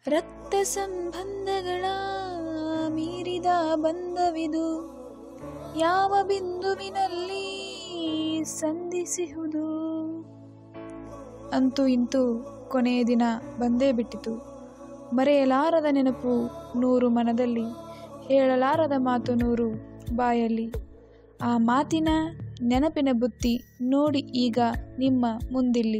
ರಕ್ತ ಸಂಬಂಧಗಳ ಮೀರಿದ ಬಂಧವಿದು, ಯಾವ ಬಿಂದುವಿನಲ್ಲಿ ಸಂಧಿಸುವುದು. ಅಂತೂ ಇಂತೂ ಕೊನೆಯ ದಿನ ಬಂದೇ ಬಿಟ್ಟಿತು. ಮರೆಯಲಾರದ ನೆನಪು 100 ಮನದಲ್ಲಿ, ಹೇಳಲಾರದ ಮಾತು 100 ಬಾಯಲ್ಲಿ. ಆ ಮಾತಿನ ನೆನಪಿನ ಬುತ್ತಿ ನೋಡಿ ಈಗ ನಿಮ್ಮ ಮುಂದಿಲ್ಲಿ.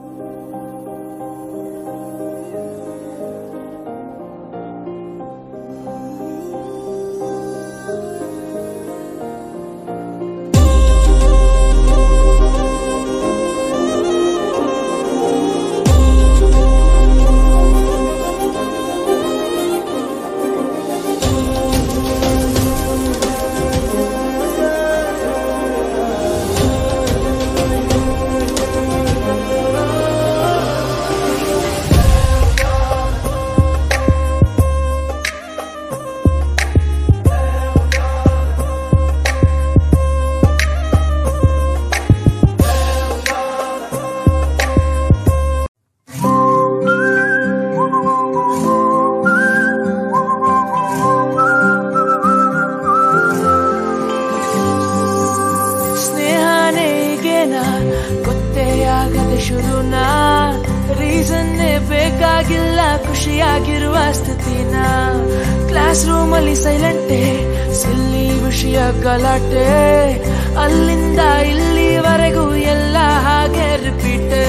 ಶುರುನಾ ರೀಸನ್ನೇ ಬೇಕಾಗಿಲ್ಲ ಖುಷಿಯಾಗಿರುವ ಸ್ಥಿತಿನ. ಕ್ಲಾಸ್ ರೂಮಲ್ಲಿ ಸೈಲೆಂಟೆ, ಸಿಲ್ಲಿ ವಿಷಯ ಗಲಾಟೆ, ಅಲ್ಲಿಂದ ಇಲ್ಲಿವರೆಗೂ ಎಲ್ಲ ಹಾಗೆ ರಿಪೀಟೆ.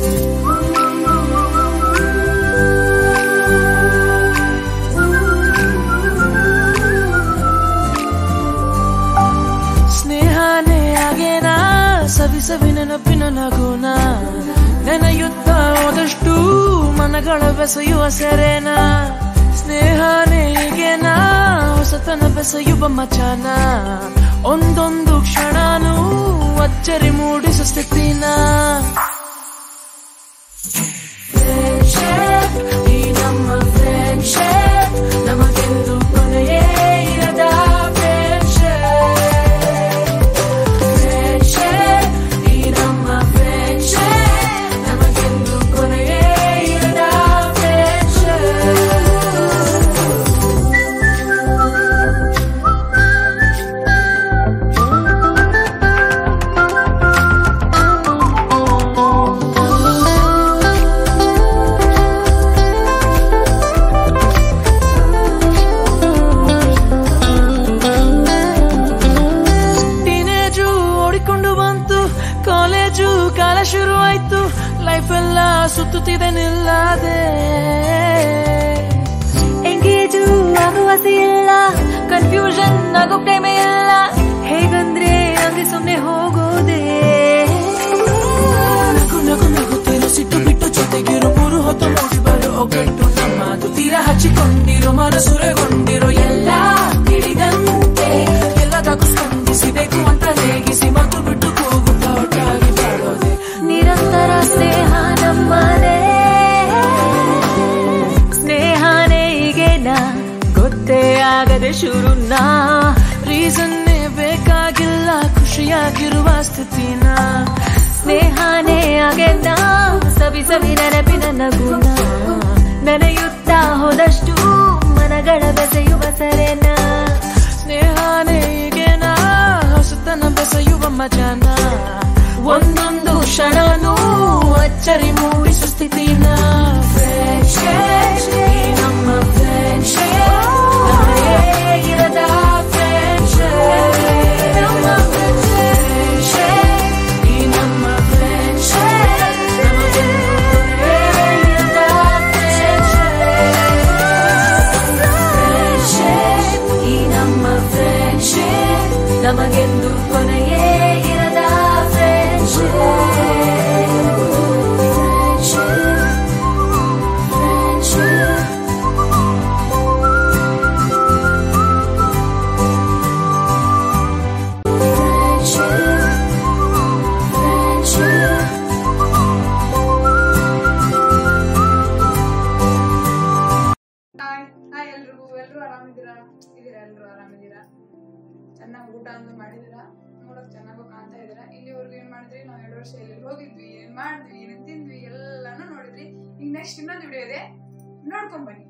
ಸ್ನೇಹನೇ ಆಗೇನಾ ಸವಿ ಸವಿ ನೆನಪಿನ ನಗುನ, ನೆನೆಯುತ್ತ ಹೋದಷ್ಟು ಮನಗಳ ಬೆಸೆಯುವ ಸೆರೆನ. ಸ್ನೇಹನೇ ಹೀಗೇನಾ ಹೊಸತನ ಬೆಸೆಯುವ ಮಚಾನ, ಒಂದೊಂದು ಕ್ಷಣನೂ ಅಚ್ಚರಿ ಮೂಡಿಸೋ ಸ್ಥಿತಿನ. ಈ ನಮ್ಮ ಫ್ರೆಂಡ್ಶಿಪ್ ನಮಗೆಂದು ಕೊನೆಯೇ ಇರದ ಶುರುವಾಯ್ತು, ಲೈಫ್ ಎಲ್ಲ ಸುತ್ತುತ್ತಿದೆ ನಿಲ್ಲದೆ. ಎಂಗೇಜು ಆಗುವಾಸೆ ಇಲ್ಲ, ಕನ್ಫ್ಯೂಷನ್ ಆಗೋ ಟೈಮೇ ಇಲ್ಲ, ಹೇಗಂದ್ರೆ ಹಂಗೆ ಸುಮ್ಮನೆ ಹೋಗೋದೆ. ನಗು ನಗು ನಗುತ್ತಿರೋ ಸಿಟ್ಟು ಬಿಟ್ಟು ಜೊತೆಗಿರೋ 3 ಹೊತ್ತು ಮೂಡಿ ಬರೋ ಒಗ್ಗಟ್ಟು ನಮ್ಮದು. ತೀರ ಹಚ್ಚಿಕೊಂಡಿರೋ ಮನಸುರೆಗೊಂಡಿರೋ ಎಲ್ಲ ತಿಳಿದಂತೆ, ಎಲ್ಲದಕ್ಕೂ ಸ್ಪಂದಿಸಬೇಕು ಅಂತ ರೇಗಿಸಿ ಮತ್ತು ಬಿಟ್ಟು ಹೋಗುತ್ತಾ ಒಟ್ಟಾಗಿ ಬಾಳೋದೆ. ನಿರಂತರ ಸ್ನೇಹ ನಮ್ಮನೆ, ಸ್ನೇಹನೇ ಈಗೇನಾ ಗೊತ್ತೇ ಆಗದೆ ಶುರುನಾ. ರೀಸನ್ನೇ ಬೇಕಾಗಿಲ್ಲ ಖುಷಿಯಾಗಿರುವ ಸ್ಥಿತಿನ. ಸ್ನೇಹನೇ ಆಗೇನಾ ಸವಿ ಸವಿ ನೆನಪಿನ ನಗುನ, ನೆನೆಯುತ್ತ ಹೋದಷ್ಟು ಮನಗಳ ಬೆಸೆಯುವ ಸೆರೆನ. ಸ್ನೇಹನೇ ಈಗೇನಾ ಹೊಸತನ ಬೆಸೆಯುವ ಮಜಾನ, ಒಂದೊಂದು ಕ್ಷಣನೂ ಅಚ್ಚರಿ ಮೂಡಿಸೋ ಸ್ಥಿತಿನ. ನಮ್ಮ ಫ್ರೆಂಡ್ಶಿಪ್ ಇರದ ಫ್ರೆಂಡ್ಶಿಪ್, ನಮ್ಮ ಫ್ರೆಂಡ್ಶಿಪ್ ಈ ನಮ್ಮ ಫ್ರೆಂಡ್ಶಿಪ್ ಇರದ ಫ್ರೆಂಡ್ಶಿಪ್, ಈ ನಮ್ಮ ಫ್ರೆಂಡ್ಶಿಪ್ ನಮಗೆಂದು ಕೊನೆಯೇ ಇರದ ಫ್ರೆಂಡ್ಶಿಪ್. ಚೆನ್ನಾಗಿ ಊಟ ಅಂತ ಮಾಡಿದಿರಾ, ನೋಡಕ್ ಚೆನ್ನಾಗೂ ಕಾಣ್ತಾ ಇದೀರಾ. ಇಲ್ಲಿವರೆಗೂ ಏನ್ ಮಾಡಿದ್ರಿ, ನಾವು 2 ವರ್ಷ ಎಲ್ಲಿ ಹೋಗಿದ್ವಿ, ಏನ್ ಮಾಡಿದ್ವಿ, ಏನ್ ತಿಂದ್ವಿ ಎಲ್ಲಾನು ನೋಡಿದ್ರಿ. ಈಗ ನೆಕ್ಸ್ಟ್ ಇನ್ನೊಂದು ವಿಡಿಯೋ ಇದೆ, ನೋಡ್ಕೊ. ಮಾಡ್ಕೊಂಬನ್ನಿ.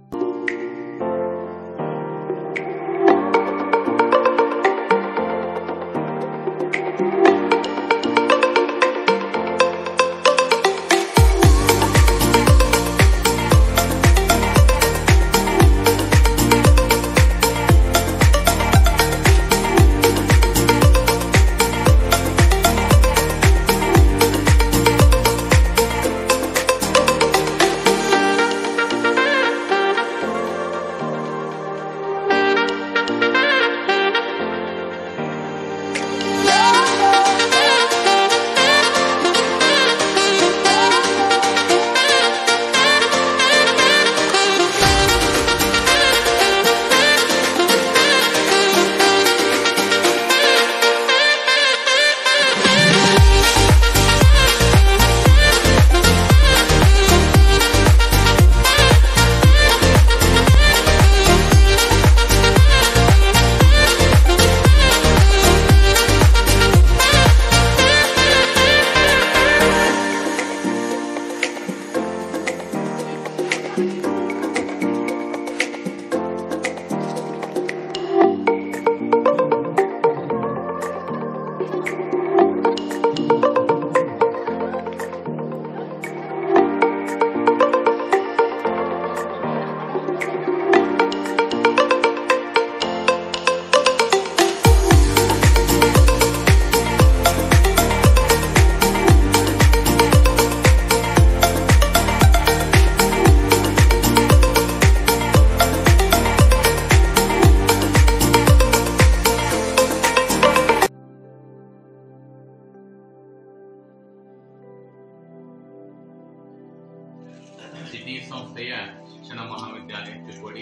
ಸಿಟಿ ಸಂಸ್ಥೆಯ ಶಿಕ್ಷಣ ಮಹಾವಿದ್ಯಾಲಯ ಚಿಕ್ಕೋಡಿ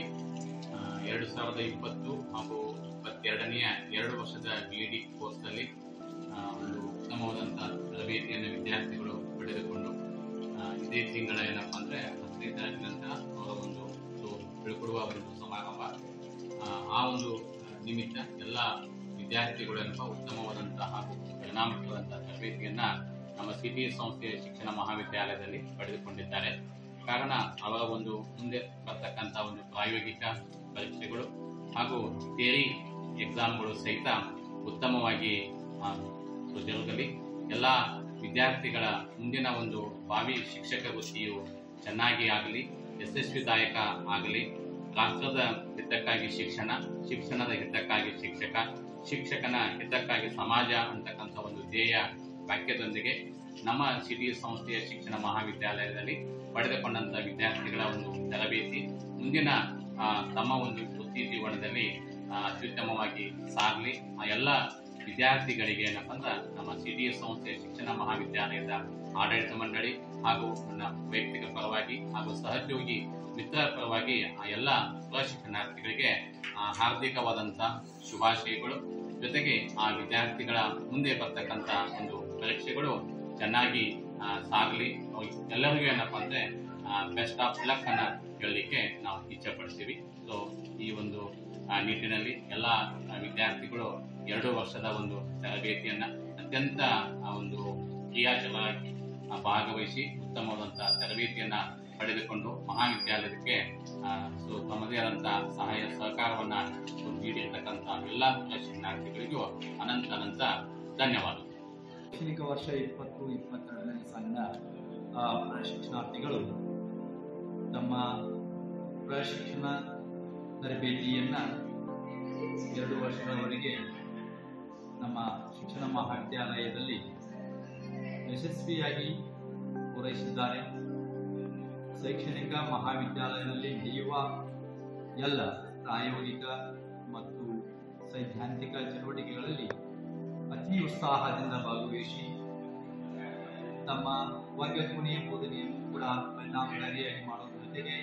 2020 ಹಾಗೂ 22ನೇ 2 ವರ್ಷದ BEd ಕೋರ್ಸ್ನಲ್ಲಿ ಒಂದು ಉತ್ತಮವಾದಂತಹ ತರಬೇತಿಯನ್ನು ವಿದ್ಯಾರ್ಥಿಗಳು ಪಡೆದುಕೊಂಡು ಇದೇ ತಿಂಗಳ ಏನಪ್ಪಾ ಅಂದ್ರೆ 10ನೇ ತಾರೀಕಿನಂತರ ಅವರ ಒಂದು ಬೀಳ್ಕೊಡುವ ಒಂದು ಸಮಾರಂಭ. ಆ ಒಂದು ನಿಮಿತ್ತ ಎಲ್ಲ ವಿದ್ಯಾರ್ಥಿಗಳು ಏನಪ್ಪ ಉತ್ತಮವಾದಂತಹ ಹಾಗೂ ಪರಿಣಾಮಕಾರಿಯಾದಂತಹ ತರಬೇತಿಯನ್ನ ನಮ್ಮ ಸಿಟಿ ಸಂಸ್ಥೆಯ ಶಿಕ್ಷಣ ಮಹಾವಿದ್ಯಾಲಯದಲ್ಲಿ ಪಡೆದುಕೊಂಡಿದ್ದಾರೆ. ಕಾರಣ ಅವರ ಒಂದು ಮುಂದೆ ಬರ್ತಕ್ಕಂಥ ಒಂದು ಪ್ರಾಯೋಗಿಕ ಪರೀಕ್ಷೆಗಳು ಹಾಗೂ ಥಿಯರಿ ಎಕ್ಸಾಮ್ಗಳು ಸಹಿತ ಉತ್ತಮವಾಗಿ ಜರುಗಲಿ. ಎಲ್ಲ ವಿದ್ಯಾರ್ಥಿಗಳ ಮುಂದಿನ ಒಂದು ಭಾವಿ ಶಿಕ್ಷಕ ವೃತ್ತಿಯು ಚೆನ್ನಾಗಿ ಆಗಲಿ, ಯಶಸ್ವಿದಾಯಕ ಆಗಲಿ. ರಾಷ್ಟ್ರದ ಹಿತಕ್ಕಾಗಿ ಶಿಕ್ಷಣ, ಶಿಕ್ಷಣದ ಹಿತಕ್ಕಾಗಿ ಶಿಕ್ಷಕ, ಶಿಕ್ಷಕನ ಹಿತಕ್ಕಾಗಿ ಸಮಾಜ ಅಂತಕ್ಕಂಥ ಒಂದು ಧ್ಯೇಯ ವಾಕ್ಯದೊಂದಿಗೆ ನಮ್ಮ ಸಿಟಿ ಸಂಸ್ಥೆಯ ಶಿಕ್ಷಣ ಮಹಾವಿದ್ಯಾಲಯದಲ್ಲಿ ಪಡೆದುಕೊಂಡಂತಹ ವಿದ್ಯಾರ್ಥಿಗಳ ಒಂದು ತರಬೇತಿ ಮುಂದಿನ ತಮ್ಮ ಒಂದು ವೃತ್ತಿ ಜೀವನದಲ್ಲಿ ಅತ್ಯುತ್ತಮವಾಗಿ ಸಾಗಲಿ. ಆ ಎಲ್ಲ ವಿದ್ಯಾರ್ಥಿಗಳಿಗೆ ಏನಪ್ಪಾ ಅಂದ್ರೆ ನಮ್ಮ ಸಿಟಿ ಸಂಸ್ಥೆಯ ಶಿಕ್ಷಣ ಮಹಾವಿದ್ಯಾಲಯದ ಆಡಳಿತ ಮಂಡಳಿ ಹಾಗೂ ನನ್ನ ವೈಯಕ್ತಿಕ ಪರವಾಗಿ ಹಾಗೂ ಸಹೋದ್ಯೋಗಿ ಮಿತ್ರರ ಪರವಾಗಿ ಆ ಎಲ್ಲ ಶಿಕ್ಷಣಾರ್ಥಿಗಳಿಗೆ ಹಾರ್ದಿಕವಾದಂತಹ ಶುಭಾಶಯಗಳು. ಜೊತೆಗೆ ಆ ವಿದ್ಯಾರ್ಥಿಗಳ ಮುಂದೆ ಬರ್ತಕ್ಕಂಥ ಒಂದು ಪರೀಕ್ಷೆಗಳು ಚೆನ್ನಾಗಿ ಸಾಗಲಿ. ಎಲ್ಲರಿಗೂ ಏನಪ್ಪಾ ಅಂದ್ರೆ ಬೆಸ್ಟ್ ಆಫ್ ಲಕ್ ಅನ್ನ ಹೇಳಲಿಕ್ಕೆ ನಾವು ಇಚ್ಛೆ ಪಡ್ತೀವಿ. ಸೊ ಈ ಒಂದು ನಿಟ್ಟಿನಲ್ಲಿ ಎಲ್ಲ ವಿದ್ಯಾರ್ಥಿಗಳು 2 ವರ್ಷದ ಒಂದು ತರಬೇತಿಯನ್ನ ಅತ್ಯಂತ ಒಂದು ಕ್ರಿಯಾಶೀಲವಾಗಿ ಭಾಗವಹಿಸಿ ಉತ್ತಮವಾದಂತಹ ತರಬೇತಿಯನ್ನ ಪಡೆದುಕೊಂಡು ಮಹಾವಿದ್ಯಾಲಯಕ್ಕೆ ತಮ್ಮದೇ ಆದಂತಹ ಸಹಾಯ ಸಹಕಾರವನ್ನ ನೀಡಿರ್ತಕ್ಕಂಥ ಎಲ್ಲ ಶಿಕ್ಷಣಾರ್ಥಿಗಳಿಗೂ ಅನಂತ ಧನ್ಯವಾದಗಳು. ಶೈಕ್ಷಣಿಕ ವರ್ಷ 2022ನೇ ಸಾಲಿನ ಪ್ರಶಿಕ್ಷಣಾರ್ಥಿಗಳು ತಮ್ಮ ಪ್ರಶಿಕ್ಷಣ ತರಬೇತಿಯನ್ನು 2 ವರ್ಷಗಳವರೆಗೆ ನಮ್ಮ ಶಿಕ್ಷಣ ಮಹಾವಿದ್ಯಾಲಯದಲ್ಲಿ ಯಶಸ್ವಿಯಾಗಿ ಪೂರೈಸಿದ್ದಾರೆ. ಶೈಕ್ಷಣಿಕ ಮಹಾವಿದ್ಯಾಲಯದಲ್ಲಿ ನಡೆಯುವ ಎಲ್ಲ ಪ್ರಾಯೋಗಿಕ ಮತ್ತು ಸೈದ್ಧಾಂತಿಕ ಚಟುವಟಿಕೆಗಳಲ್ಲಿ ಅತಿ ಉತ್ಸಾಹದಿಂದ ಭಾಗವಹಿಸಿ ತಮ್ಮ ವರ್ಗ ಕೋಣೆಯ ಬೋಧನೆಯನ್ನು ಕೂಡ ಪರಿಣಾಮಕಾರಿಯಾಗಿ ಮಾಡುವುದರ ಜೊತೆಗೆ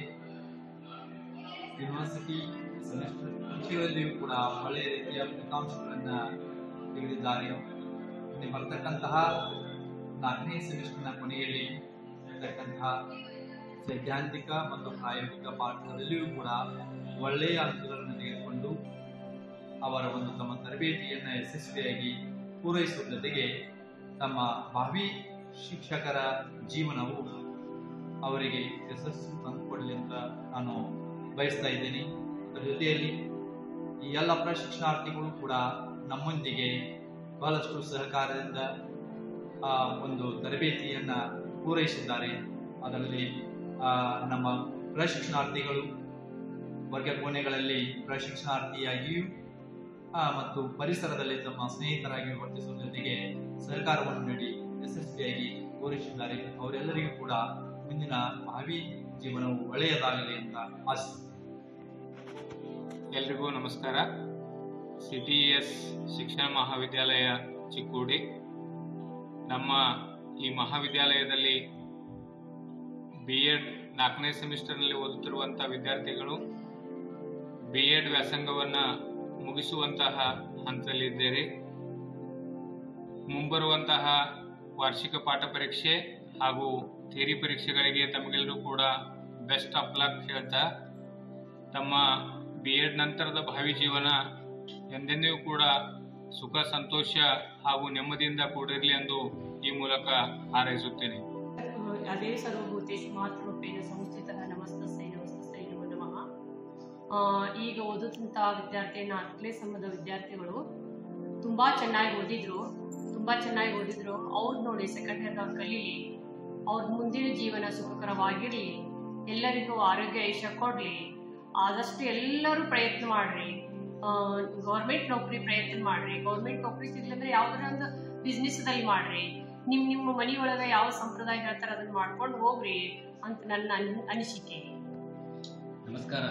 ಯೂನಿವರ್ಸಿಟಿ ಸೆಮಿಸ್ಟರ್ ಪರೀಕ್ಷೆಗಳಲ್ಲಿಯೂ ಕೂಡ ಒಳ್ಳೆಯ ರೀತಿಯ ಫಲಿತಾಂಶಗಳನ್ನು ತೆಗೆದಿದ್ದಾರೆ. ಬರ್ತಕ್ಕಂತಹ 4ನೇ ಸೆಮಿಸ್ಟರ್ನ ಕೊನೆಯಲ್ಲಿ ಇರತಕ್ಕಂತಹ ಸೈದ್ಧಾಂತಿಕ ಮತ್ತು ಪ್ರಾಯೋಗಿಕ ಪಾಠದಲ್ಲಿಯೂ ಕೂಡ ಒಳ್ಳೆಯ ಅಂಕಗಳನ್ನು ತೆಗೆದುಕೊಂಡು ಅವರ ಒಂದು ತಮ್ಮ ತರಬೇತಿಯನ್ನು ಯಶಸ್ವಿಯಾಗಿ ಪೂರೈಸುವ ಜೊತೆಗೆ ತಮ್ಮ ಭಾವಿ ಶಿಕ್ಷಕರ ಜೀವನವು ಅವರಿಗೆ ಯಶಸ್ಸು ತಂದುಕೊಡಲಿ ಅಂತ ನಾನು ಬಯಸ್ತಾ ಇದ್ದೀನಿ. ಅದರ ಜೊತೆಯಲ್ಲಿ ಈ ಎಲ್ಲ ಪ್ರಶಿಕ್ಷಣಾರ್ಥಿಗಳು ಕೂಡ ನಮ್ಮೊಂದಿಗೆ ಬಹಳಷ್ಟು ಸಹಕಾರದಿಂದ ಒಂದು ತರಬೇತಿಯನ್ನು ಪೂರೈಸಿದ್ದಾರೆ. ಅದರಲ್ಲಿ ನಮ್ಮ ಪ್ರಶಿಕ್ಷಣಾರ್ಥಿಗಳು ವರ್ಗ ಕೋಣೆಗಳಲ್ಲಿ ಪ್ರಶಿಕ್ಷಣಾರ್ಥಿಯಾಗಿಯೂ ಮತ್ತು ಪರಿಸರದಲ್ಲಿ ತಮ್ಮ ಸ್ನೇಹಿತರಾಗಿ ವರ್ತಿಸುವ ಜೊತೆಗೆ ಸಹಕಾರವನ್ನು ನೀಡಿ ಯಶಸ್ವಿಯಾಗಿ ಪೂರೈಸಿದ್ದಾರೆ. ಅವರೆಲ್ಲರಿಗೂ ಕೂಡ ಮುಂದಿನ ಭಾವಿ ಜೀವನವು ಒಳ್ಳೆಯದಾಗಲಿ ಅಂತ ಆಶಿಸುತ್ತೇನೆ. ಎಲ್ರಿಗೂ ನಮಸ್ಕಾರ. CTES ಶಿಕ್ಷಣ ಮಹಾವಿದ್ಯಾಲಯ ಚಿಕ್ಕೋಡಿ. ನಮ್ಮ ಈ ಮಹಾವಿದ್ಯಾಲಯದಲ್ಲಿ B.Ed 4ನೇ ಸೆಮಿಸ್ಟರ್ನಲ್ಲಿ ಓದುತ್ತಿರುವಂಥ ವಿದ್ಯಾರ್ಥಿಗಳು B.Ed ವ್ಯಾಸಂಗವನ್ನು ಮುಗಿಸುವಂತಹ ಹಂತದಲ್ಲಿದ್ದೇವೆ. ಮುಂಬರುವಂತಹ ವಾರ್ಷಿಕ ಪಾಠ ಪರೀಕ್ಷೆ ಹಾಗೂ ಥಿಯರಿ ಪರೀಕ್ಷೆಗಳಿಗೆ ತಮಗೆಲ್ಲರೂ ಕೂಡ ಬೆಸ್ಟ್ ಆಫ್ ಲಕ್ ಹೇಳ್ತಾ, ತಮ್ಮ B.Ed ನಂತರದ ಭಾವಿ ಜೀವನ ಎಂದೆಂದಿಗೂ ಕೂಡ ಸುಖ ಸಂತೋಷ ಹಾಗೂ ನೆಮ್ಮದಿಯಿಂದ ಕೂಡಿರಲಿ ಎಂದು ಈ ಮೂಲಕ ಹಾರೈಸುತ್ತೇನೆ. ಅದೇ ಸರ್ವಭೂತೇಶು ಮಾತೃರೂಪೇಣ ಸಂಸ್ಥಿತಃ ನಮಸ್ತಸ್ಸೈ ನಮಸ್ತಸ್ಸೈ ನಮೋ ನಮಃ. ಈಗ ಓದುವಂಥ ವಿದ್ಯಾರ್ಥಿ 4ನೇ ಸೆಮ್ಮದ ವಿದ್ಯಾರ್ಥಿಗಳು ತುಂಬ ಚೆನ್ನಾಗಿ ಓದಿದ್ರು. ಅವ್ರು ನೋಡಿ ಸೆಕೆಂಡ್ ಇಯರ್ ಅವ್ರು ಕಲೀಲಿ, ಅವ್ರ ಮುಂದಿನ ಜೀವನ ಸುಖಕರವಾಗಿರಲಿ, ಎಲ್ಲರಿಗೂ ಆರೋಗ್ಯ ಐಶ್ಯ ಕೊಡಲಿ. ಆದಷ್ಟು ಎಲ್ಲರೂ ಪ್ರಯತ್ನ ಮಾಡ್ರಿ. ಗೌರ್ಮೆಂಟ್ ನೌಕರಿ ಪ್ರಯತ್ನ ಮಾಡ್ರಿ. ಗೌರ್ಮೆಂಟ್ ನೌಕರಿ ಸಿಗ್ಲಿಂದ್ರೆ ಯಾವ್ದಾರ ಒಂದು ಬಿಸ್ನೆಸ್ದಲ್ಲಿ ಮಾಡ್ರಿ. ನಿಮ್ಮ ಮನೆಯೊಳಗೆ ಯಾವ ಸಂಪ್ರದಾಯ ಹೇಳ್ತಾರೆ ಅದನ್ನ ಮಾಡ್ಕೊಂಡು ಹೋಗ್ರಿ ಅಂತ ನನ್ನ ಅನಿಸಿಕೆ. ನಮಸ್ಕಾರ.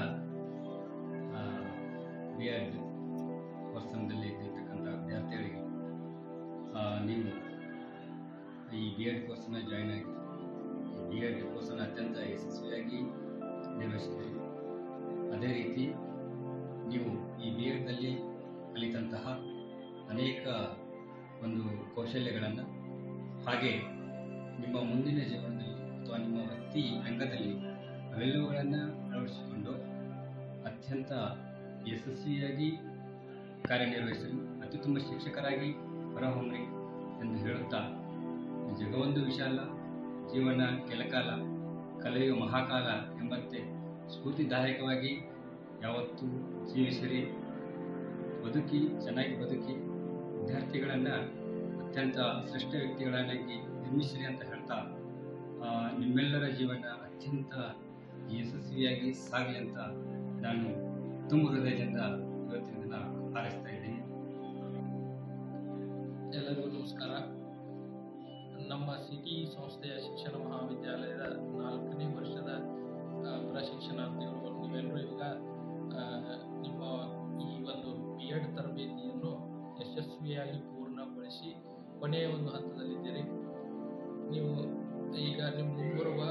B.Ed ವರ್ಷದಲ್ಲಿ ಇದ್ದಿರ್ತಕ್ಕಂಥ ವಿದ್ಯಾರ್ಥಿಗಳಿಗೆ ನೀವು ಈ B.Ed ಕೋರ್ಸನ್ನು ಜಾಯ್ನ್ ಆಗಿ B.Ed ಕೋರ್ಸನ್ನು ಅತ್ಯಂತ ಯಶಸ್ವಿಯಾಗಿ ನಿರ್ವಹಿಸಿದ್ದೀರಿ. ಅದೇ ರೀತಿ ನೀವು ಈ B.Edನಲ್ಲಿ ಕಲಿತಂತಹ ಅನೇಕ ಒಂದು ಕೌಶಲ್ಯಗಳನ್ನು ಹಾಗೆ ನಿಮ್ಮ ಮುಂದಿನ ಜೀವನದಲ್ಲಿ ಅಥವಾ ನಿಮ್ಮ ವೃತ್ತಿ ರಂಗದಲ್ಲಿ ಅವೆಲ್ಲವುಗಳನ್ನು ಅಳವಡಿಸಿಕೊಂಡು ಅತ್ಯಂತ ಯಶಸ್ವಿಯಾಗಿ ಕಾರ್ಯನಿರ್ವಹಿಸಲು ಅತ್ಯುತ್ತಮ ಶಿಕ್ಷಕರಾಗಿ ಹೊರಹೊಮ್ಮಿ ಎಂದು ಹೇಳುತ್ತಾ, ಜಗವೊಂದು ವಿಶಾಲ, ಜೀವನ ಕೆಲಕಾಲ, ಕಲೆಯು ಮಹಾಕಾಲ ಎಂಬಂತೆ ಸ್ಫೂರ್ತಿದಾಯಕವಾಗಿ ಯಾವತ್ತೂ ಜೀವಿಸಿರಿ, ಚೆನ್ನಾಗಿ ಬದುಕಿ ವಿದ್ಯಾರ್ಥಿಗಳನ್ನು ಅತ್ಯಂತ ಶ್ರೇಷ್ಠ ವ್ಯಕ್ತಿಗಳನ್ನಾಗಿ ನಿರ್ಮಿಸಿರಿ ಅಂತ ಹೇಳ್ತಾ, ನಿಮ್ಮೆಲ್ಲರ ಜೀವನ ಅತ್ಯಂತ ಯಶಸ್ವಿಯಾಗಿ ಸಾಗಲಿ ಅಂತ ನಾನು ತುಂಬ ಹೃದಯದಿಂದ ಇವತ್ತಿನ ದಿನ ಹಾರೈಸ್ತಾ ಇದ್ದೀನಿ. ಎಲ್ಲರಿಗೂ ನಮಸ್ಕಾರ. ನಮ್ಮ ಸಿಟಿ ಸಂಸ್ಥೆಯ ಶಿಕ್ಷಣ ಮಹಾವಿದ್ಯಾಲಯದ 4ನೇ ವರ್ಷದ ಪ್ರಶಿಕ್ಷಣಾರ್ಥಿಗಳು ನೀವೆಲ್ಲರೂ ಈಗ ನಿಮ್ಮ ಈ ಒಂದು B.Ed ತರಬೇತಿಯನ್ನು ಯಶಸ್ವಿಯಾಗಿ ಪೂರ್ಣಗೊಳಿಸಿ ಕೊನೆಯ ಒಂದು ಹಂತದಲ್ಲಿದ್ದೀರಿ. ನೀವು ಈಗ ನಿಮ್ಮ ಮುಂಬರುವ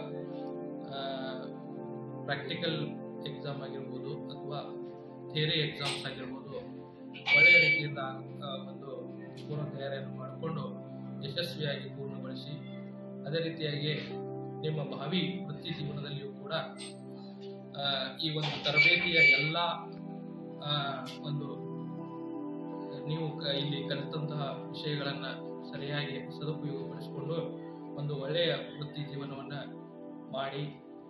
ಪ್ರಾಕ್ಟಿಕಲ್ ಎಕ್ಸಾಮ್ ಆಗಿರ್ಬೋದು ಅಥವಾ ಥಿಯರಿ ಎಕ್ಸಾಮ್ಸ್ ಆಗಿರ್ಬೋದು ಒಳ್ಳೆಯ ರೀತಿಯಿಂದ ಒಂದು ಪೂರ್ವ ತಯಾರಿಯನ್ನು ಮಾಡಿಕೊಂಡು ಯಶಸ್ವಿಯಾಗಿ ಪೂರ್ಣಗೊಳಿಸಿ, ಅದೇ ರೀತಿಯಾಗಿ ನಿಮ್ಮ ಭಾವಿ ವೃತ್ತಿ ಜೀವನದಲ್ಲಿಯೂ ಕೂಡ ಈ ಒಂದು ತರಬೇತಿಯ ಎಲ್ಲ ಒಂದು ನೀವು ಇಲ್ಲಿ ಕಲಿತಂತಹ ವಿಷಯಗಳನ್ನು ಸರಿಯಾಗಿ ಸದುಪಯೋಗಪಡಿಸಿಕೊಂಡು ಒಂದು ಒಳ್ಳೆಯ ವೃತ್ತಿ ಜೀವನವನ್ನು ಮಾಡಿ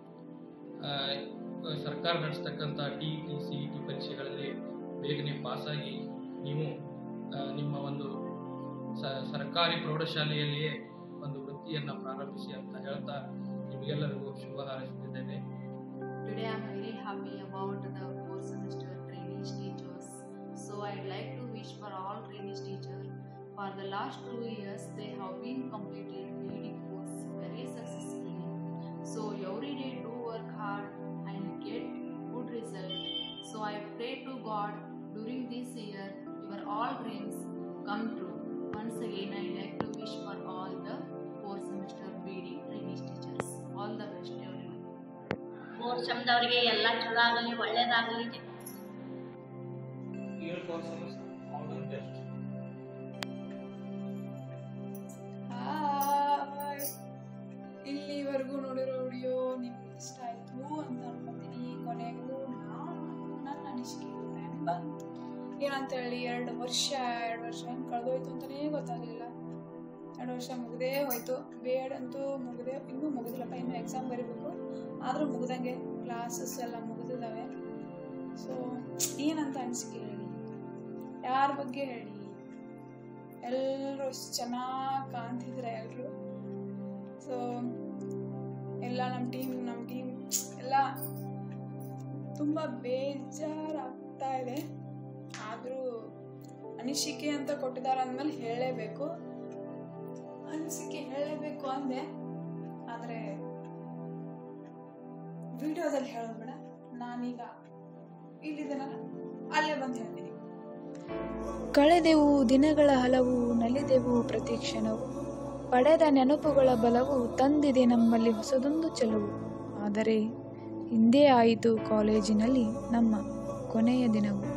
ಸರ್ಕಾರ ನಡೆಸ್ತಕ್ಕಂಥ TET CET ಪರೀಕ್ಷೆಗಳಲ್ಲಿ ಬೇಗನೆ ಪಾಸಾಗಿ ನೀವು ನಿಮ್ಮ ಒಂದು ಸರ್ಕಾರಿ ಪ್ರೌಢಶಾಲೆಯಲ್ಲಿಯೇ ಒಂದು ವೃತ್ತಿಯನ್ನು ಪ್ರಾರಂಭಿಸಿ ಅಂತ ಹೇಳ್ತಾ ನಿಮಗೆಲ್ಲರಿಗೂ ಶುಭ ಹಾರೈಸುತ್ತಿದ್ದೇನೆ. Today I am very happy about the 4th semester trainees teachers. So I would like to wish for all trainees teachers. For the last 2 years they have been completed B.Ed course very successfully. So every day do work hard and get good result. So I pray to God during this year your all dreams come true. Once again I like to wish for all the 4th semester B.Ed trainees teachers all the best everyone. 4th semದವರಿಗೆ ಎಲ್ಲ ಚಲೋ ಆಗಲಿ, ಒಳ್ಳೆಯದಾಗಲಿ. ಇಲ್ಲಿವರೆಗೂ ನೋಡಿರೋ video ನಿಮ್ಗೆ ಇಷ್ಟ ಆಯಿತು ಅಂತ ಅನ್ಕೊತೀನಿ. ಕೊನೆಗೂ ನನ್ನ ಅನಿಸಿಕೆ ಬಂತು ಏನಂತ ಹೇಳಿ, 2 ವರ್ಷ ಹೆಂಗೆ ಕಳೆದೋಯ್ತು ಅಂತಲೇ ಗೊತ್ತಾಗಲಿಲ್ಲ. 2 ವರ್ಷ ಮುಗಿದೇ ಹೋಯ್ತು. B.Ed ಅಂತೂ ಇನ್ನೂ ಮುಗಿದಿಲ್ಲಪ್ಪ, ಇನ್ನೂ ಎಕ್ಸಾಮ್ ಬರೀಬೇಕು. ಆದರೂ ಮುಗ್ದಂಗೆ ಕ್ಲಾಸಸ್ ಎಲ್ಲ ಮುಗಿದಿದ್ದಾವೆ. ಸೊ ಏನಂತ ಅನಿಸಿಕೆ ಹೇಳಿ, ಯಾರ ಬಗ್ಗೆ ಹೇಳಿ? ಎಲ್ಲರೂ ಚೆನ್ನಾಗಿ ಕಾಣ್ತಿದ್ರೆ ಎಲ್ಲರೂ. ಸೊ ಎಲ್ಲ ನಮ್ಮ ಟೀಮ್ ಎಲ್ಲ ತುಂಬ ಬೇಜಾರಾಗ್ತಾ ಇದೆ. ಆದರೂ ಅನಿಸಿಕೆ ಅಂತ ಕೊಟ್ಟಿದ್ದಾರೆ ಅಂದಮೇಲೆ ಹೇಳಲೇಬೇಕು ಅಂದೆ. ಆದರೆ ವಿಡಿಯೋದಲ್ಲಿ ಹೇಳೋದು ಬೇಡ, ನಾನೀಗ ಇಲ್ಲಿದ್ದೇನಲ್ಲ ಅಲ್ಲೇ ಬಂದು ಹೇಳ್ತೀನಿ. ಕಳೆದೆವು ದಿನಗಳ ಹಲವು, ನಲಿದೆವು ಪ್ರತಿ ಕ್ಷಣವು, ಪಡೆದ ನೆನಪುಗಳ ಬಲವು ತಂದಿದೆ ನಮ್ಮಲ್ಲಿ ಹೊಸದೊಂದು ಚೆಲುವು. ಆದರೆ ಹಿಂದೆ ಆಯಿತು ಕಾಲೇಜಿನಲ್ಲಿ ನಮ್ಮ ಕೊನೆಯ ದಿನವು.